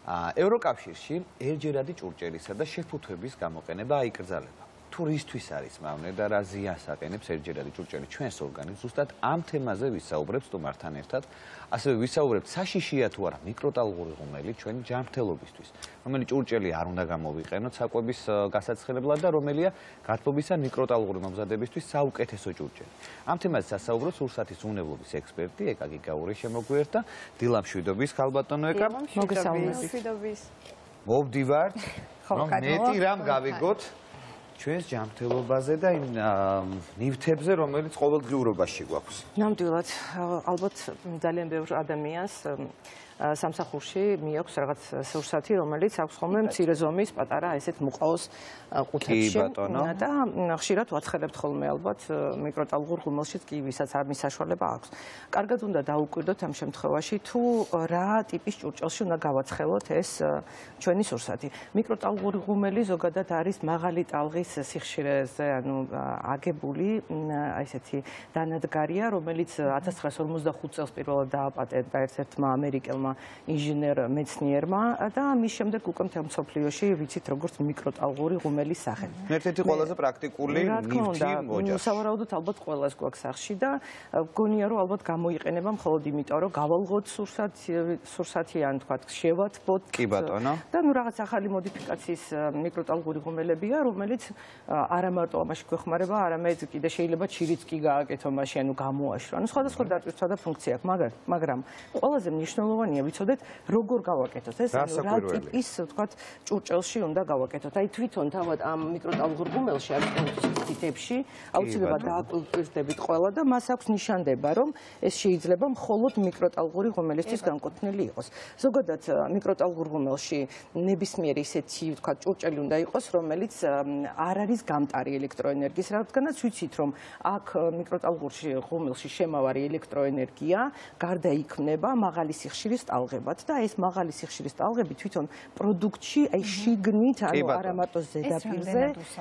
ევროკავშირში ერთჯერადი ჭურჭელისა და შეფუთვების გამოყენება აიკრძალება. თუ რისთვის არის მავნე და რა ზიანს აყენებს ერთჯერადი ჭურჭელი ჩვენს ორგანიზმს, ზუსტად ამ თემაზე ვისაუბრებთ სტუმართან ერთად. ასევე ვისაუბრებთ საშიშია თუ არა მიკროტალღური ღუმელი ჩვენი ჯანმრთელობისთვის, რომელიც ჭურჭელი არ უნდა გამოვიყენოთ საკვების გასაცხელებლად და რომელია გათბობისა მიკროტალღური მომზადებისთვის საუკეთესო ჭურჭელი. ამ თემაზე სასაუბრობს სურსათის უნებლობის ექსპერტი ეკა გიგაური შემოგვიერთდა. დილა მშვიდობის ხალბატონო ეკა. მოგესალმებით. მოვდივართ, რომ მეტი რამ გავიგოთ ჩვენს ჯანმრთელობაზე და იმ ნივთებზე, რომელიც ყოველდღიურობაში გვაქვს. ნამდვილად, ალბათ ძალიან ბევრ ადამიანს სამსახურში მიაქვს რაღაც სურსათი, რომელიც აქვს ხოლმე მცირე ზომის პატარა ესეთ მუყაოს ყუთებში და ხშირად ვაცხელებთ ხოლმე ალბათ მიკროტალღურ ღუმელშიც კი ვისაც ამის საშუალება აქვს. კარგად უნდა დაუკვირდოთ ამ შემთხვევაში თუ რა ტიპის ჭურჭელში უნდა გავაცხელოთ ეს ჩვენი სურსათი. მიკროტალღური ღუმელი ზოგადად არის მაღალი ტალღის სიხშირეზე აგებული ესეთი დანადგარია, რომელიც 1945 წელს პირველად დააპატენტა ერთ-ერთმა ამერიკელმა ინჟინერ მეცნიერმა და მის შემდეგ უკვე მთელ მსოფლიოში ვიცით როგორც მიკროტალღური ღუმელის სახე. ერთ-ერთი ყველაზე პრაქტიკული ნივთი ოჯახში. სავარაუდოდ ალბათ ყველას გვაქვს სახში და გონია რომ ალბათ გამოიყენება მხოლოდ იმიტომ რომ გავალღოთ სურსათი ან თქვა შევათბოთ. კი ბატონო. და ნუ რაღაც ახალი მოდიფიკაციის მიკროტალღური ღუმელებია, რომელიც არა მარტო ამაში გვეხმარება, არამედ კიდე შეიძლება ჩირიც კი გააკეთო მაშინ, ანუ გამოაშრა. ანუ სხვადასხვა დატვირთვა და ფუნქცია აქვს, მაგრამ ყველაზე მნიშვნელოვანია ვიცოდეთ როგორ გავაკეთოთ ეს რა ტიპის თქვა ჭურჭელში უნდა გავაკეთოთ. აი თვითონ თავად ამ მიკროტალღურ ღუმელში არის ტიპებში აუცილებლად დააკვირდებით ყველა და მას აქვს ნიშანდება რომ ეს შეიძლება მხოლოდ მიკროტალღური ღუმელისთვის განკუთვნილი იყოს. ზოგადად მიკროტალღურ ღუმელში ნებისმიერი ისეთი თქვა ჭურჭელი უნდა იყოს რომელიც არ არის გამტარი ელექტროენერგიის, რადგანაც ვიცით რომ აქ მიკროტალღურში ღუმელში შემავარი ელექტროენერგია გარდაიქმნება მაღალი სიხშირის ტალღებად და ეს მაღალი სიხშირის ტალღები თვითონ პროდუქტში აი შიგნით ანუ არა მარტო ზედაპირზე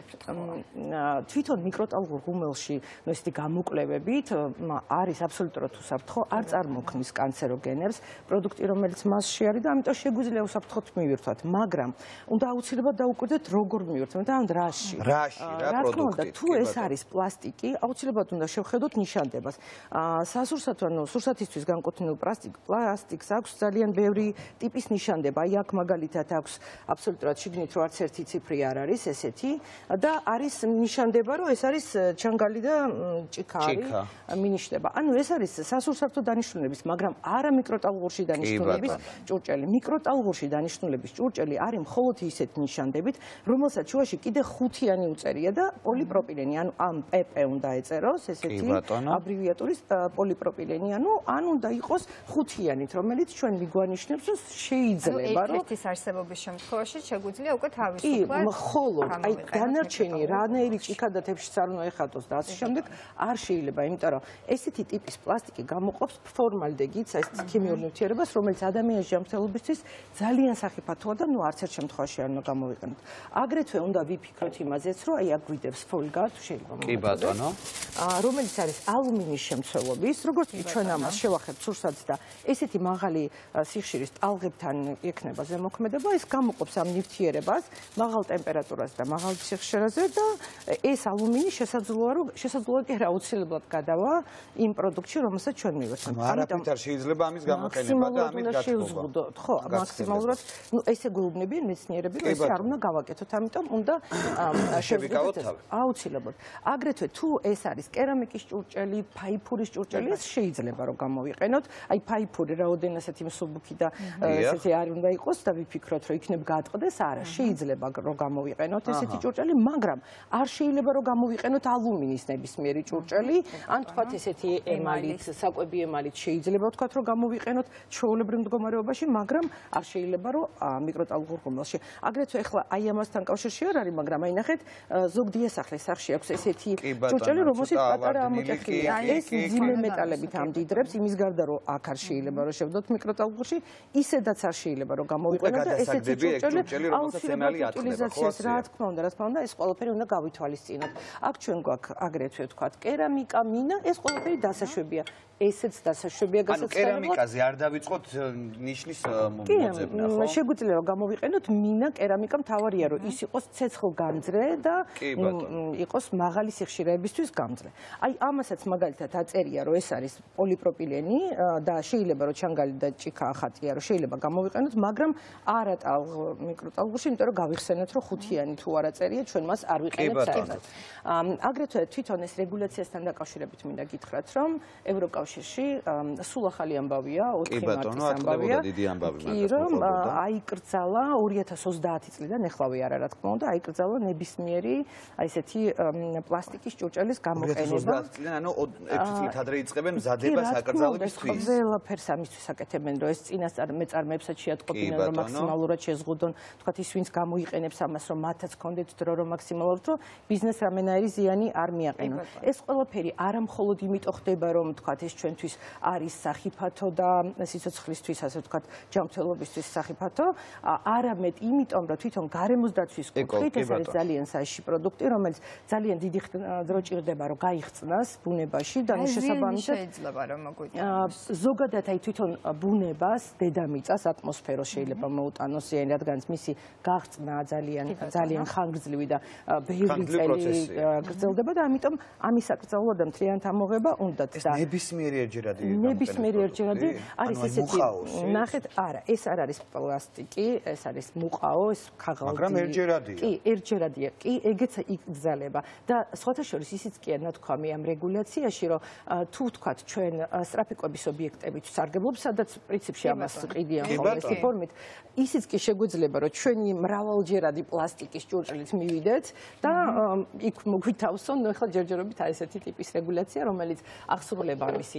თვითონ მიკროტალღურ ღუმელში ესეთი გამოკვლევებით არის აბსოლუტურად უსაფრთხო, არ წარმოქმნის კანცეროგენებს პროდუქტი რომელიც მასში არის და ამიტომ შეგვიძლია უსაფრთხოდ მივირთვათ, მაგრამ უნდა აუცილებლად დაუკვირდეთ როგორ მივირთვათ და ამ დრაში. რა პროდუქტი? თუ ეს არის პლასტიკი, აუცილებლად უნდა შევხედოთ ნიშანდებას. სასურსათო ანუ სურსათისთვის განკუთვნილ პლასტიკს აქვს ძალიან ბევრი ტიპის ნიშანდება. აი აქ მაგალითად აქვს აბსოლუტურად შიგნით რო არც ერთი ციფრი არ არის ესეთი და არის ნიშანდება რომ ეს არის ჩანგალი და ჭიქარი მინიშნება. ანუ ეს არის სასურსათო დანიშნულების, მაგრამ არა მიკროტალღურში დანიშნულების ჭურჭელი. მიკროტალღურში დანიშნულების ჭურჭელი არის მხოლოდ ისეთ ნიშანდებით, რომელსაც შუაში კიდე ხუთიანი უწერია და პოლიპროპილენი, ანუ ამ PP უნდა ეწეროს ესეთი აბრევიატურის პოლიპროპილენი, ანუ უნდა იყოს ხუთიანით, რომელიც ჩვენ მიგვანიშნებს, რომ შეიძლება რომ ერთ-ერთის არსებობის შემთხვევაში შეგვიძლია უკვე თავისუფლად. კი, მხოლოდ აი დანარჩენი რანაირი ჭიქადათებშიც არ უნდა ეხატოს და ასე შემდეგ არ შეიძლება, იმიტომ რომ ესეთი ტიპის პლასტიკი გამოყოფს ფორმალდეგიდს, ეს ქიმიურ ნივთიერებას, რომელიც ადამიანის ჯანმრთელობისთვის ძალიან სახიფათოა და ნუ არც ერთ შემთხვევაში არ უნდა გამოვიყენოთ. აგრეთვე უნდა ვიფიქროთ იმაზეც, რომ აი აქ გვიდევს ფოლგა, თუ შეიძლება კი ბატონო. რომელიც არის ალუმინის შემცველობის, როგორც კი ჩვენ ამას შევახებთ სურსათს და ესეთი მაღალი სიხშირის ტალღებთან ექნება ზემოქმედება, ეს გამოყოფს ამ ნივთიერებას მაღალ ტემპერატურაზე და მაღალ სიხშირეზე და ეს ალუმინი შესაძლოა კი აუცილებლად გადავა იმ პროდუქტში, რომელსაც ჩვენ მივიღებთ. არაფრით არ შეიძლება ამის გამოყენება და ამით გათბობა. ხო, მაქსიმალურად, ნუ ესე გულუბნებიან მეცნიერები, რომ ესე არ უნდა გავაკეთოთ, ამიტომ უნდა შევიკავოთ თავი. აუცილებლად. აგრეთვე თუ ეს არის კერამიკის ჭურჭელი, ფაიფურის ჭურჭელი, ეს შეიძლება რომ გამოვიყენოთ. აი ფაიფური რაოდენასაც იმ მსუბუქი და ესეთი არ უნდა იყოს და ვიფიქროთ რომ იქნებ გაატყდეს, არა, შეიძლება რომ გამოვიყენოთ ესეთი ჭურჭელი, მაგრამ არ შეიძლება რომ გამოვიყენოთ ალუმინის ნებისმიერი ჭურჭელი, ან თქვათ ესეთი ემალით, საკვები ემალით შეიძლება ვთქვათ რომ გამოვიყენოთ ჩვეულებრივ მდგომარეობაში, მაგრამ არ შეიძლება რომ მიკროტალღურ ღუმელში. აგრეთვე ახლა აი ამასთან კავშირში არ არის, მაგრამ აი ნახეთ, ზოგ დიასახლის სახში აქვს ესეთი ჭურჭელი, რომელშიც პატარა ამოჭახილია. ეს მძიმე მეტალებით ამდიდრებს, იმის გარდა რომ აქ არ შეიძლება რომ შევდოთ მიკროტალღურში, ისედაც არ შეიძლება რომ გამოვიყენოთ და ესეთი ჭურჭელი აუცილებლად იუტილიზაციას რა თქმა უნდა, ეს ყველაფერი უნდა გავითვალისწინოთ. აქ ჩვენ გვაქვს აგრეთვე ვთქვათ, კერამიკა, მინა, ეს ყველაფერი დასაშვებია. ესეც დასაშვებია გასაცდელად. კერამიკაზე არ დავიწყოთ ნიშნის მოძებნა, ხო? შეგვიძლია გამოვიყენოთ მინა, კერამიკა მთავარია რომ ის იყოს ცეცხლგამძლე და იყოს მაღალი სიხშირეებისთვის გამძლე. აი ამასაც მაგალითად აწერია რომ ეს არის პოლიპროპილენი და შეიძლება რომ ჩანგალი და ჭიქა ახატია რომ შეიძლება გამოვიყენოთ, მაგრამ არა მიკროტალღურში, იმიტომ რომ გავიხსენოთ რომ ხუთიანი თუ არ აწერია, ჩვენ მას არ ვიყენებთ საერთოდ. აგრეთვე თვითონ ეს რეგულაციასთან დაკავშირებით მინდა გითხრათ რომ ევროკავშირში სულ ახალი ამბავია, 4 მარტის ამბავია. კი, რომ აიკრძალა 2030 წლიდან, ეხლავე არა რა თქმა უნდა, აიკრძალა ნებისმიერი აი ესეთი პლასტიკის ჭურჭელის გამოყენება. 2030 წლიდან, ანუ 1 წლით ადრე იწყებენ მზადებას აკრძალებისთვის. ყველაფერს ამისთვის აკეთებენ, რომ ეს წინასწარ მეწარმეებსაც შეატყობინონ, რომ მაქსიმალურად შეზღუდონ, თქვათ ის ვინც გამოიყენებს ამას, რომ მათაც კონდეთ დრო, რომ მაქსიმალურად რომ ბიზნეს რამენაირი ზიანი არ მიაყენონ. ეს ყველაფერი არა მხოლოდ იმიტომ ხდება, რომ თქვათ ეს ჩვენთვის არის სახიფათო და სიცოცხლისთვის, ასე ვთქვათ, ჯანმრთელობისთვის სახიფათო, არამედ იმიტომ, რომ თვითონ გარემოს დაცვის კუთხით ეს არის ძალიან საჭირო პროდუქტი, რომელიც ძალიან დიდი დრო ჭირდება, რომ გაიხსნას ბუნებაში და შესაბამისად შეიძლება რომ მოგვიტანოს. ზოგადად აი თვითონ ბუნებას, დედამიწას, ატმოსფეროს შეიძლება მოუტანოს, რადგან მისი გახსნა ძალიან ხანგრძლივი და ბევრი წელი გრძელდება და ამიტომ ამის აკრძალვა და მთლიანად ამოღება უნდათ და ნებისმიერი ერთჯერადი არის ესეთი ნახეთ, არა, ეს არ არის პლასტიკი, ეს არის მუყაო, ეს ქაღალდი. მაგრამ ერთჯერადია. კი, ერთჯერადია. კი, ეგეც იკრძალება და სხვათა შორის ისიც კი არა თქვამი ამ რეგულაციაში, რომ თუ ვთქვათ ჩვენ სტრაფიკობის ობიექტებით სარგებლობ, სადაც პრინციპში ამას ყიდიან ყოველთვის ფორმით, ისიც კი შეგვიძლია, რომ ჩვენი მრავალჯერადი პლასტიკის ჭურჭლით მივიდეთ და იქ მოგვითავსონ, ნუ ახლა ჯერჯერობით არის ესეთი ტიპის რეგულაცია, რომელიც აღსრულება მისი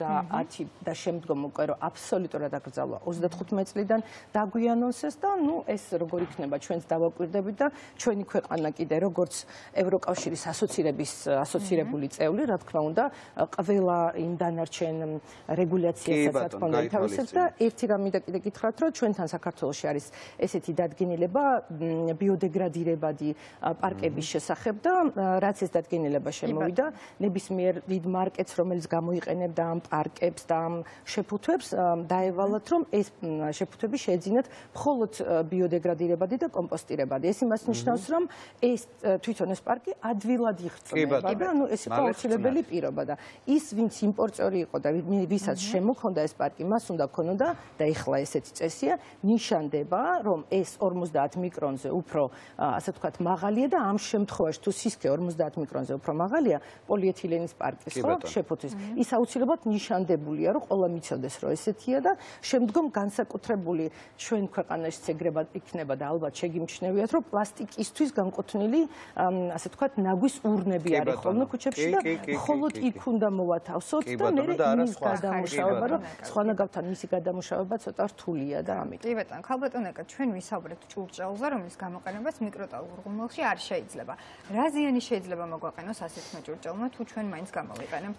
30 და შემდგომ უკვე რომ აბსოლუტურად აკრძალვა 35 წლიდან დაგვიანონსეს და ნუ ეს როგორ იქნება ჩვენს დავაკვირდებით და ჩვენი ქვეყანა კიდე როგორც ევროკავშირის ასოცირებული წევრი, რა თქმა უნდა, ყველა იმ დანარჩენ რეგულაციასაც რა თქმა უნდა ითავისებს და ერთი რამ მინდა კიდე გითხრათ, რომ ჩვენთან საქართველოში არის ესეთი დადგენილება ბიოდეგრადირებადი პარკების შესახებ და რაც ეს დადგენილება შემოვიდა, ნებისმიერ დიდ მარკეტს, რომელიც გამოიყენებდა ამ პარკებს და ამ შეფუთვებს, დაევალათ, რომ ეს შეფუთვები შეეძინათ მხოლოდ ბიოდეგრადირებადი და კომპოსტირებადი. ეს იმას ნიშნავს, რომ ეს თვითონ ეს პარკი ადვილად იხსნება და ნუ ეს იყო აუცილებელი პირობა და ის ვინც იმპორტიორი იყო და ვისაც შემოქონდა ეს პარკი, მას უნდა ქონოდა და ეხლა ესეთი წესია, ნიშანდება, რომ ეს 50 მიკრონზე უფრო, ასე ვთქვათ, მაღალია და ამ შემთხვევაში თუ სისქე 50 მიკრონზე უფრო მაღალია, პოლიეთილენის პარკის ხო შეფუთვის. ის აუცილებლად ნიშანდებულია, რომ ყველა მიცოდეს, რომ ესეთია და შემდგომ განსაკუთრებული ჩვენ ქვეყანაშიც ეგრება იქნება და ალბათ შეგიმჩნევიათ, რომ პლასტიკისთვის განკუთვნილი, ასე ვთქვათ, ნაგვის ურნები არის ხოლმე ქუჩებში და მხოლოდ იქ უნდა მოვათავსოთ და მე მის გადამუშავება, რომ სხვანაირად მისი გადამუშავება ცოტა რთულია და ამიტომ. კი ბატონო, ქალბატონო, ჩვენ ვისაუბრებთ ჭურჭელზე, რომლის გამოყენებას მიკროტალღურ ღუმელში არ შეიძლება. რა ზიანი შეიძლება მოგვაყენოს ასეთმა ჭურჭელმა, თუ ჩვენ მაინც გამოვიყენებთ?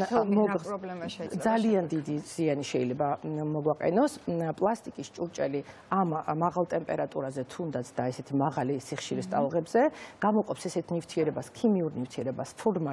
პრობლემა შეიძლება. ძალიან დიდი ზიანი შეიძლება მოგვაყენოს. პლასტიკის ჭურჭელი ამ მაღალ ტემპერატურაზე თუნდაც და ესეთი მაღალი სიხშირის ტალღებზე გამოყოფს ესეთ ნივთიერებას, ქიმიურ ნივთიერებას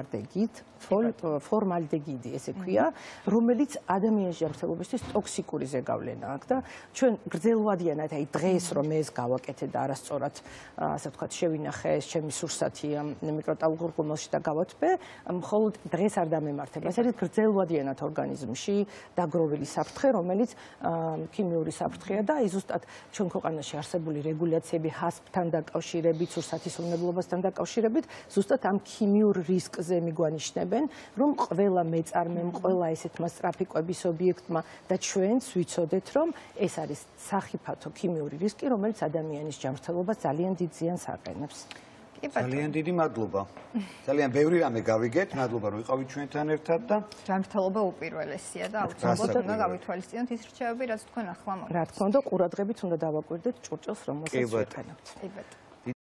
ფორმალდეგიდი, ესე ქვია, რომელიც ადამიანის ჯანმრთელობისთვის ტოქსიკური ზეგავლენა აქვს და ჩვენ გრძელვადიანად აი დღეს რომ ეს გავაკეთე და არასწორად, ასე ვთქვათ, შევინახე ეს ჩემი სურსათი მიკროტალღურ ღუმელში და გავათბე, მხოლოდ დღეს არ დამემართება. ეს არის გრძელვადიანად ორგანიზმში დაგროვილი საფრთხე, რომელიც ქიმიური საფრთხეა და ზუსტად ჩვენ ქვეყანაში არსებული რეგულაციები ჰასპთან დაკავშირებით, სურსათის უმრავლობასთან დაკავშირებით, ზუსტად ამ ქიმიურ რისკზე მიგვანიშნებენ, რომ ყველა მეწარმემ, ყველა ესეთმა სტრაფიკების ობიექტმა და ჩვენც ვიცოდეთ, რომ ეს არის სახიფათო ქიმიური რისკი, რომელიც ადამიანის ჯანმრთელობას ძალიან დიდ ზიანს აყენებს. ძალიან დიდი მადლობა. ძალიან ბევრი რამე გავიგეთ. მადლობა რომ იყავით ჩვენთან ერთად და ჯანმრთელობა უპირველესია და აუცილებლად უნდა გავითვალისწინოთ ის რჩევები, რაც თქვენ ახლა მოგეთ. რა თქმა უნდა, ყურადღებით უნდა დავაკვირდეთ ჭურჭელს, რომელსაც ვიყენებთ.